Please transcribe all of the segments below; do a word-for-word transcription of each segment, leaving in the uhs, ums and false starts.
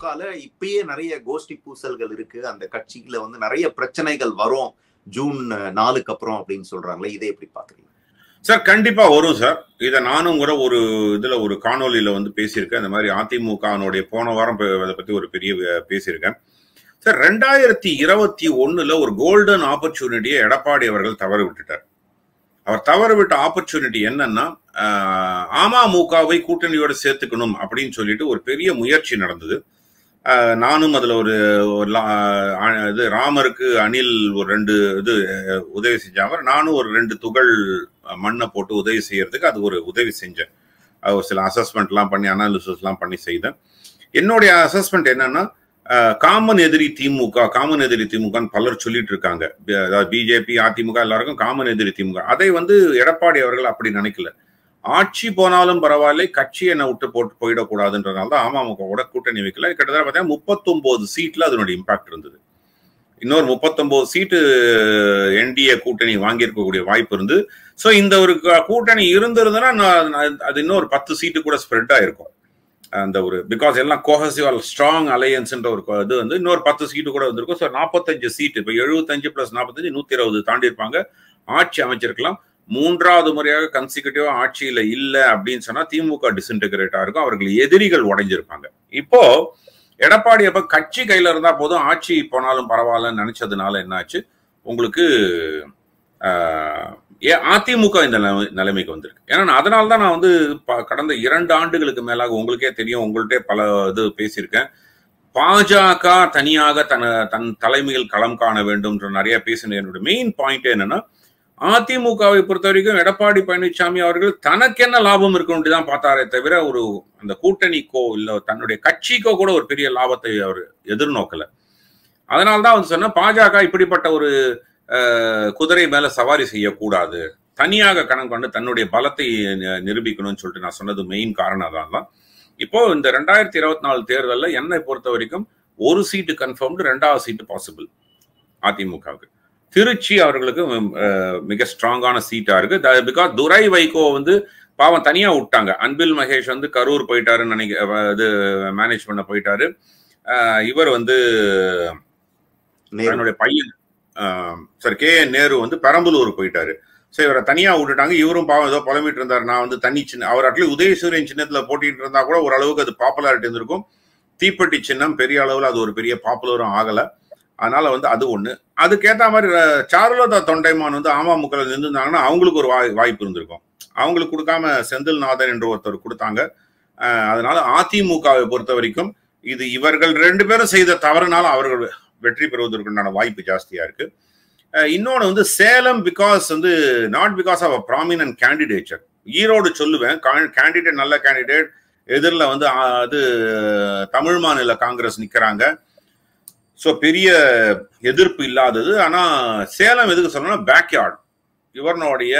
அதிமுகல இப்பயே நிறைய கோஷ்டி பூசல்கள் இருக்கு, அந்த கட்சியில வந்து நிறைய பிரச்சனைகள் வரும் ஜூன் நாலுக்கு அப்புறம் அப்படின்னு சொல்றாங்களே, இதை எப்படி பாக்குறீங்க சார்? கண்டிப்பா வரும் சார். இதை நானும் கூட ஒரு இதுல ஒரு காணொலியில வந்து பேசியிருக்கேன். இந்த மாதிரி அதிமுகனுடைய போன வாரம் அதை பத்தி ஒரு பெரிய பேசியிருக்கேன் சார். ரெண்டாயிரத்தி இருபத்தி ஒண்ணுல ஒரு கோல்டன் ஆப்பர்ச்சுனிட்டியை எடப்பாடி அவர்கள் தவற விட்டுட்டார். அவர் தவற விட்ட ஆப்பர்ச்சுனிட்டி என்னன்னா, அமமுகவை கூட்டணியோட சேர்த்துக்கணும் அப்படின்னு சொல்லிட்டு ஒரு பெரிய முயற்சி நடந்தது. நானும் அதுல ஒரு இது ராமருக்கு அணில் ஒரு ரெண்டு இது உதவி செஞ்சாங்க, நானும் ஒரு ரெண்டு துகள் மண்ணை போட்டு உதவி செய்யறதுக்கு அது ஒரு உதவி செஞ்சேன். ஒரு சில அசஸ்மெண்ட் எல்லாம் பண்ணி அனாலிசிஸ் எல்லாம் பண்ணி செய்தேன். என்னுடைய அசஸ்மெண்ட் என்னன்னா, காமன் எதிரி திமுக, காமன் எதிரி திமுகன்னு பலர் சொல்லிட்டு இருக்காங்க. அதாவது பிஜேபி அதிமுக எல்லாருக்கும் காமன் எதிரி திமுக. அதை வந்து எடப்பாடி அவர்கள் அப்படி நினைக்கல. ஆட்சி போனாலும் பரவாயில்ல, கட்சி என்ன விட்டு போட்டு போயிடக்கூடாதுன்றதுனால தான் அமமுகவோட கூட்டணி வைக்கல. கிட்டத்தட்ட பார்த்தீங்கன்னா முப்பத்தி ஒன்பது சீட்ல அதனுடைய இம்பாக்ட் இருந்தது. இன்னொரு முப்பத்தி ஒன்பது சீட்டு என்டிஏ கூட்டணி வாங்கியிருக்கக்கூடிய வாய்ப்பு இருந்து. ஸோ இந்த ஒரு கூட்டணி இருந்திருந்ததுன்னா அது இன்னொரு பத்து சீட்டு கூட ஸ்ப்ரெட் ஆயிருக்கும். அந்த ஒரு பிகாஸ் எல்லாம் கோஹசிவ் ஸ்ட்ராங் அலையன்ஸ்ன்ற ஒரு இது வந்து இன்னொரு பத்து சீட்டு கூட வந்திருக்கும். ஸோ நாற்பத்தஞ்சு சீட்டு, இப்போ எழுபத்தஞ்சு பிளஸ் நாற்பத்தஞ்சு நூத்தி இருபது தாண்டி இருப்பாங்க, ஆட்சி அமைச்சிருக்கலாம். மூன்றாவது முறையாக கன்சிக்யூட்டிவா ஆட்சியில இல்லை அப்படின்னு சொன்னா திமுக டிஸ்இன்டகிரேட்டா இருக்கும், அவர்கள் எதிரிகள் உடைஞ்சிருப்பாங்க. இப்போ எடப்பாடி அப்ப கட்சி கையில இருந்தா போதும், ஆட்சி போனாலும் பரவாயில்லன்னு நினைச்சதுனால என்னாச்சு, உங்களுக்கு அதிமுக இந்த நிலைமைக்கு வந்திருக்கு. ஏன்னா அதனால தான் நான் வந்து கடந்த இரண்டு ஆண்டுகளுக்கு மேலாக, உங்களுக்கே தெரியும், உங்கள்கிட்ட பல இது பேசியிருக்கேன், பாஜக தனியாக தன தன் தலைமையில் களம் காண வேண்டும் நிறைய பேசினேன். என்னோட மெயின் பாயிண்ட் என்னன்னா, அதிமுகவை பொறுத்த வரைக்கும் எடப்பாடி பழனிசாமி அவர்கள் தனக்கு என்ன லாபம் இருக்கணும் தான் பார்த்தாரே தவிர ஒரு அந்த கூட்டணிக்கோ இல்ல தன்னுடைய கட்சிக்கோ கூட ஒரு பெரிய லாபத்தை அவர் எதிர்நோக்கல. அதனால்தான் வந்து சொன்னா, பாஜக இப்படிப்பட்ட ஒரு குதிரை மேல சவாரி செய்யக்கூடாது, தனியாக கணக்கு கொண்டு தன்னுடைய பலத்தை நிரூபிக்கணும்னு சொல்லிட்டு நான் சொன்னது மெயின் காரணம் தான். இப்போ இந்த ரெண்டாயிரத்தி இருபத்தி நாலு தேர்தலில் என்னை பொறுத்த வரைக்கும் ஒரு சீட்டு கன்ஃபார்ம்டு, ரெண்டாவது சீட்டு பாசிபிள் அதிமுகவுக்கு. திருச்சி அவர்களுக்கு மிக ஸ்ட்ராங்கான சீட்டா இருக்கு. பிகாஸ் துரை வைகோ வந்து பாவம் தனியா விட்டாங்க. அன்பில் மகேஷ் வந்து கரூர் போயிட்டாருன்னு நினைக்க இது மேனேஜ் பண்ண போயிட்டாரு. இவர் வந்து என்னுடைய பையன் சார் கே என் நேரு வந்து பெரம்பலூர் போயிட்டாரு. ஸோ இவரை தனியா விட்டுட்டாங்க. இவரும் பாவம் ஏதோ புலம்பிட்டு இருந்தார், நான் வந்து தனி சின்ன, அவர் அட்லீஸ்ட் உதயசூரியன் சின்னத்துல போட்டிட்டு இருந்தா கூட ஓரளவுக்கு அது பாப்புலாரிட்டி இருந்திருக்கும். தீப்பெட்டி சின்னம் பெரிய அளவில் அது ஒரு பெரிய பாப்புலரும் ஆகலை. அதனால வந்து அது ஒண்ணு. அதுக்கேற்ற மாதிரி சாருலதா தொண்டைமான் வந்து அமமுக இருந்திருந்தாங்கன்னா அவங்களுக்கு ஒரு வாய் வாய்ப்பு இருந்திருக்கும். அவங்களுக்கு கொடுக்காம செந்தில்நாதன் என்று ஒருத்தர் கொடுத்தாங்க. அதனால அதிமுகவை பொறுத்த வரைக்கும் இது இவர்கள் ரெண்டு பேரும் செய்த தவறுனால அவர்கள் வெற்றி பெறுவதற்குண்டான வாய்ப்பு ஜாஸ்தியா இருக்கு. இன்னொன்று வந்து சேலம், பிகாஸ் வந்து not because of a prominent candidature. Erode சொல்லுவேன், கேண்டிடேட் நல்ல கேண்டிடேட், எதிரில் வந்து அது தமிழ் மாநில காங்கிரஸ் நிற்கிறாங்க, ஸோ பெரிய எதிர்ப்பு இல்லாதது. ஆனால் சேலம் எதுக்கு சொல்லணும்னா பேக்யார்டு, இவருடைய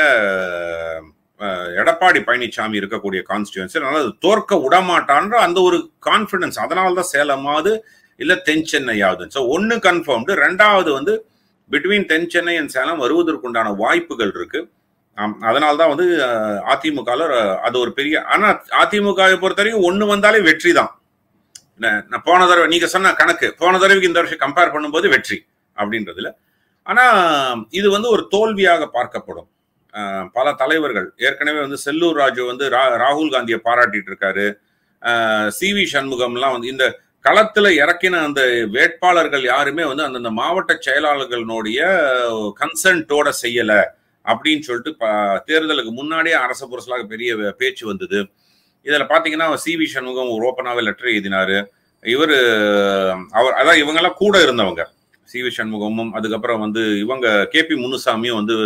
எடப்பாடி பழனிசாமி இருக்கக்கூடிய கான்ஸ்டியூன்சி, அதனால அது தோற்க விடமாட்டான்ற அந்த ஒரு கான்ஃபிடன்ஸ், அதனால தான் சேலமாவது இல்லை தென் சென்னையாவது. ஸோ ஒன்று கன்ஃபார்ம்டு. ரெண்டாவது வந்து பிட்வீன் தென் சென்னை அண்ட் சேலம் வருவதற்குண்டான வாய்ப்புகள் இருக்கு. அதனால தான் வந்து அதிமுகவில் அது ஒரு பெரிய, ஆனால் அதிமுகவை பொறுத்த வரைக்கும் ஒன்று வந்தாலே வெற்றி தான். நான் போன தடவை நீங்க சொன்ன கணக்கு, போன தடவைக்கு இந்த வருஷம் கம்பேர் பண்ணும்போது வெற்றி அப்படின்றதுல. ஆனா இது வந்து ஒரு தோல்வியாக பார்க்கப்படும். பல தலைவர்கள் ஏற்கனவே வந்து செல்லூர் ராஜு வந்து ராகுல் காந்தியை பாராட்டிட்டு இருக்காரு. சி வி சண்முகம்லாம் வந்து இந்த களத்துல இறக்கின அந்த வேட்பாளர்கள் யாருமே வந்து அந்தந்த மாவட்ட செயலாளர்களுடைய கன்சென்ட்டோட செய்யல அப்படின்னு சொல்லிட்டு தேர்தலுக்கு முன்னாடியே அரச புரசலாக பெரிய பேச்சு வந்தது. இதுல பாத்தீங்கன்னா சி வி சண்முகம் ஒரு ஓப்பனாவே லெட்டர் எழுதினாரு. இவர் அவர் அதான் இவங்கெல்லாம் கூட இருந்தவங்க, சி வி சண்முகமும் அதுக்கப்புறம் வந்து இவங்க கே பி முனுசாமியும் வந்து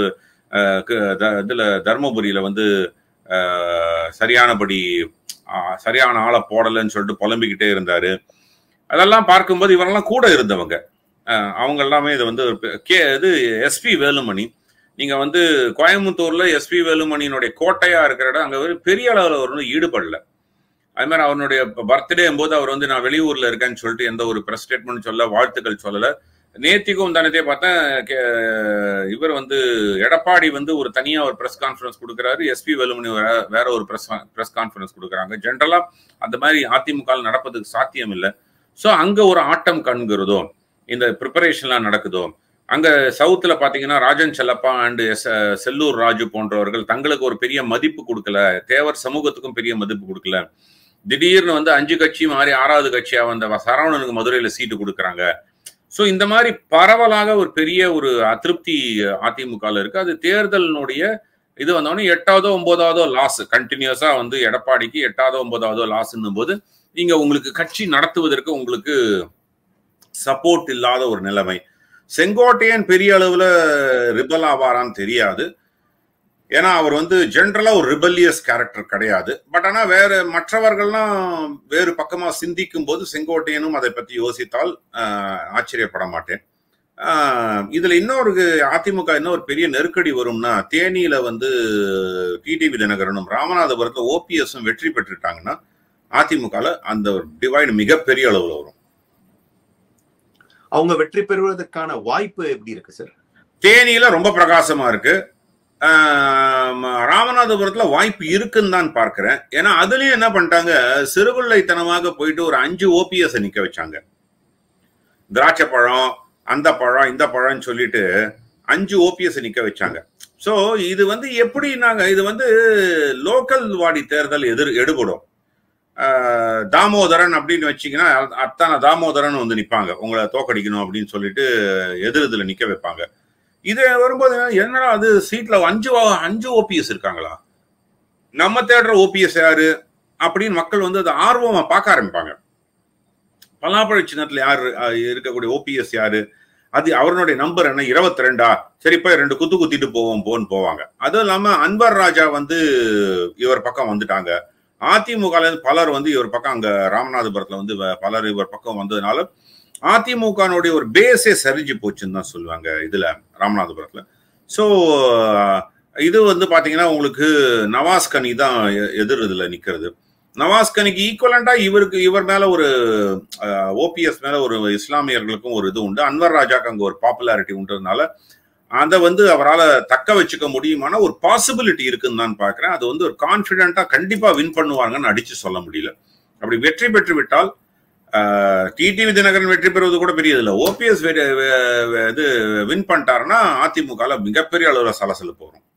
இதுல தர்மபுரியில வந்து சரியானபடி சரியான ஆளை போடலன்னு சொல்லிட்டு புலம்பிக்கிட்டே இருந்தாரு. அதெல்லாம் பார்க்கும்போது இவரெல்லாம் கூட இருந்தவங்க அவங்க எல்லாமே இது வந்து கே இது எஸ்பி வேலுமணி, நீங்க வந்து கோயம்புத்தூர்ல எஸ்பி வேலுமணியினுடைய கோட்டையா இருக்கிற இடம், அங்க ஒரு பெரிய அளவில் அவர் வந்து ஈடுபடல. அது மாதிரி அவனுடைய பர்த்டே போது அவர் வந்து நான் வெளியூர்ல இருக்கேன்னு சொல்லிட்டு எந்த ஒரு ப்ரெஸ் ஸ்டேட்மெண்ட் சொல்ல, வாழ்த்துக்கள் சொல்லல. நேத்திக்கும் தானே பார்த்தேன், இவர் வந்து எடப்பாடி வந்து ஒரு தனியா ஒரு ப்ரெஸ் கான்ஃபரன்ஸ் கொடுக்குறாரு, எஸ்பி வேலுமணி வேற ஒரு ப்ரெஸ் ப்ரெஸ் கான்ஃபரன்ஸ் கொடுக்குறாங்க. ஜென்ரலா அந்த மாதிரி அதிமுக நடப்பதுக்கு சாத்தியம் இல்லை. ஸோ அங்க ஒரு ஆட்டம் கண்கிறதோ, இந்த ப்ரிப்பரேஷன்லாம் நடக்குதோ, அங்க சவுத்துல பாத்தீங்கன்னா ராஜன் செல்லப்பா அண்ட் செல்லூர் ராஜு போன்றவர்கள் தங்களுக்கு ஒரு பெரிய மதிப்பு கொடுக்கல, தேவர் சமூகத்துக்கும் பெரிய மதிப்பு கொடுக்கல. திடீர்னு வந்து அஞ்சு கட்சி மாறி ஆறாவது கட்சியா வந்த சரவணனுக்கு மதுரையில சீட்டு கொடுக்குறாங்க. ஸோ இந்த மாதிரி பரவலாக ஒரு பெரிய ஒரு அதிருப்தி அதிமுகவில் இருக்கு. அது தேர்தலினுடைய இது வந்தோடனே எட்டாவதோ ஒன்பதாவதோ லாஸ் கண்டினியூஸா வந்து எடப்பாடிக்கு எட்டாவதோ ஒன்பதாவதோ லாஸ்ன்னும் போது நீங்க உங்களுக்கு கட்சி நடத்துவதற்கு உங்களுக்கு சப்போர்ட் இல்லாத ஒரு நிலைமை. செங்கோட்டையன் பெரிய அளவுல ரிபல் ஆவாரான்னு தெரியாது. ஏன்னா அவர் வந்து ஜென்ரலா ஒரு ரிபல்லியஸ் கேரக்டர் கிடையாது. பட் ஆனா வேற மற்றவர்கள்லாம் வேறு பக்கமா சிந்திக்கும் போது செங்கோட்டையனும் அதை பத்தி யோசித்தால் ஆச்சரியப்பட மாட்டேன். இதுல இன்னொரு அதிமுக இன்னொரு பெரிய நெருக்கடி வரும்னா, தேனியில வந்து டிடிவி தினகரனும் ராமநாதபுரத்துல ஓபிஎஸும் வெற்றி பெற்றுட்டாங்கன்னா அதிமுகல அந்த டிவைடு மிகப்பெரிய அளவுல வரும். அவங்க வெற்றி பெறுவதற்கான வாய்ப்பு எப்படி இருக்கு சார்? தேனியில ரொம்ப பிரகாசமா இருக்கு. ராமநாதபுரத்துல வாய்ப்பு இருக்குன்னு தான் பார்க்கிறேன். ஏன்னா அதுலயும் என்ன பண்ணிட்டாங்க, சிறுபிள்ளைத்தனமாக போயிட்டு ஒரு அஞ்சு ஓபிஎஸ் நிக்க வச்சாங்க. திராட்சை பழம், அந்த பழம், இந்த பழம்னு சொல்லிட்டு அஞ்சு ஓபிஎஸ் நிக்க வச்சாங்க. சோ இது வந்து எப்படி நாங்க இது வந்து லோக்கல் வாடி தேர்தல் எதிர் எடுபடும். தாமோதரன் அப்படின்னு வச்சிங்கன்னா அத்தான தாமோதரன் வந்து நிற்பாங்க, உங்களை தோக்கடிக்கணும் அப்படின்னு சொல்லிட்டு எதிர்த்துல நிக்க வைப்பாங்க. இது வரும்போது என்னடா அது சீட்ல அஞ்சு அஞ்சு ஓபிஎஸ் இருக்காங்களா, நம்ம தேடுற ஓபிஎஸ் யாரு அப்படின்னு மக்கள் வந்து அதை ஆர்வமா பார்க்க ஆரம்பிப்பாங்க. பலாப்பழ சின்னத்துல யாரு இருக்கக்கூடிய ஓபிஎஸ் யாரு, அது அவருடைய நம்பர் என்ன, இருபத்தி ரெண்டா, சரி போய் ரெண்டு குத்து குத்திட்டு போவோம் போன்னு போவாங்க. அதுவும் இல்லாம அன்வர் ராஜா வந்து இவர் பக்கம் வந்துட்டாங்க. அதிமுக பலர் வந்து இவர் பக்கம் அங்க ராமநாதபுரத்துல வந்து பலர் இவர் பக்கம் வந்ததுனால அதிமுகனுடைய ஒரு பேஸே சரிஞ்சு போச்சுன்னு தான் சொல்லுவாங்க இதுல ராமநாதபுரத்துல. ஸோ இது வந்து பாத்தீங்கன்னா உங்களுக்கு நவாஸ்கனி தான் எதிர் இதுல நிக்கிறது. நவாஸ்கனிக்கு ஈக்குவலண்டா இவருக்கு இவர் மேல ஒரு ஓபிஎஸ் மேல ஒரு இஸ்லாமியர்களுக்கும் ஒரு இது உண்டு. அன்வர் ராஜாக்கு அங்க ஒரு பாப்புலாரிட்டி உண்டுனால அதை வந்து அவரால் தக்க வச்சுக்க முடியுமான ஒரு பாசிபிலிட்டி இருக்குன்னு தான் பாக்குறேன். அது வந்து ஒரு கான்பிடென்டா கண்டிப்பா வின் பண்ணுவாங்கன்னு அடிச்சு சொல்ல முடியல. அப்படி வெற்றி பெற்று விட்டால் டிடிவி தினகரன் வெற்றி பெறுவது கூட பெரியது இல்லை. ஓபிஎஸ் இது வின் பண்ணிட்டாருன்னா அதிமுக மிகப்பெரிய அளவுல சலசலப்பு வரும்.